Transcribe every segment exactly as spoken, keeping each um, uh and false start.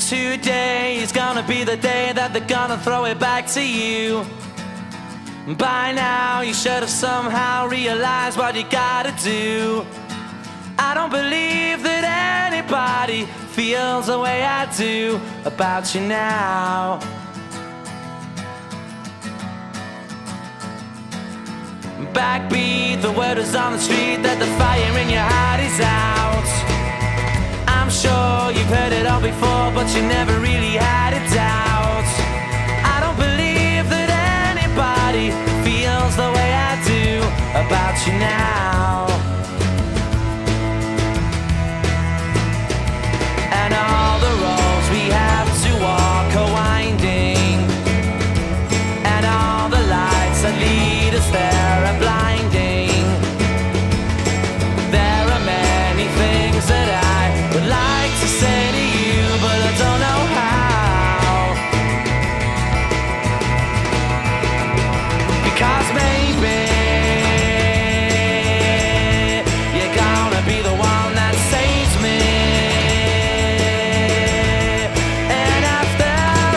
Today is gonna be the day that they're gonna throw it back to you. By now you should have somehow realized what you gotta do. I don't believe that anybody feels the way I do about you now. Backbeat, the word is on the street that the fire in your heart is out. I'm sure you've heard it all before, but you never really had a doubt. I don't believe that anybody feels the way I do about you now. And all the roads we have to walk are winding, and all the lights that lead us there are blinding. There are many things that I would like to say to you, but I don't know how. Because maybe you're gonna be the one that saves me. And after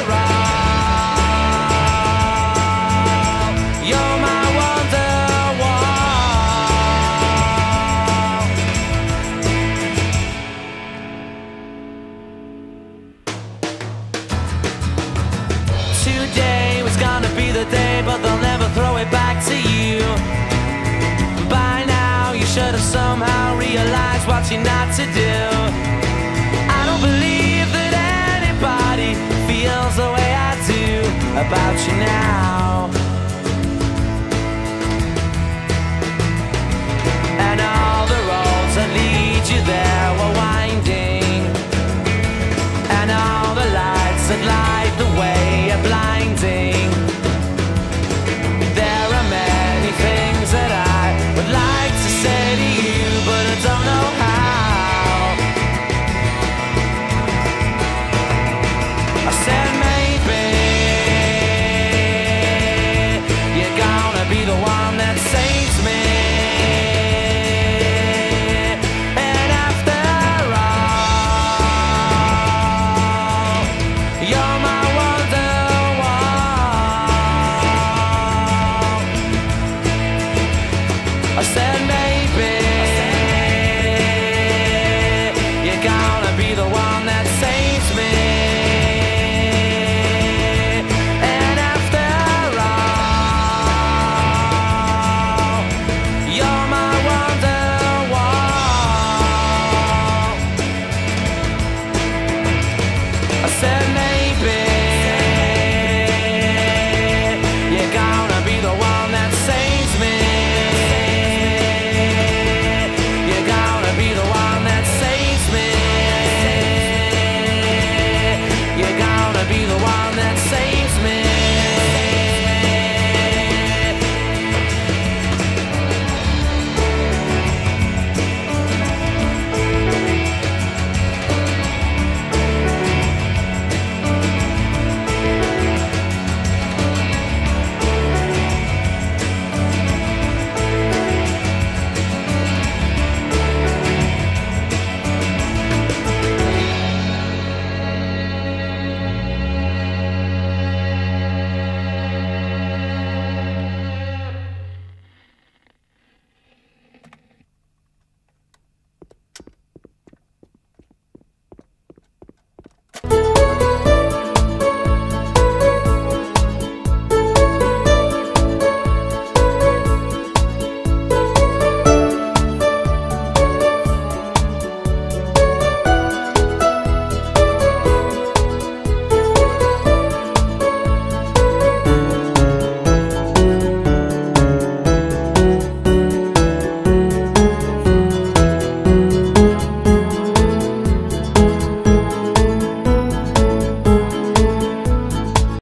all, you're my Wonderwall. Today was gonna be the day, but they'll never throw it back to you. By now you should have somehow realized what you're not to do. I don't believe that anybody feels the way I do about you now. And all the roads that lead you there were winding, and all the lights that light the way are blinding. There are many things that I would like to say to you, but I don't know how. I said maybe you're gonna be the one that saves me. And after all, you're my Wonderwall. I said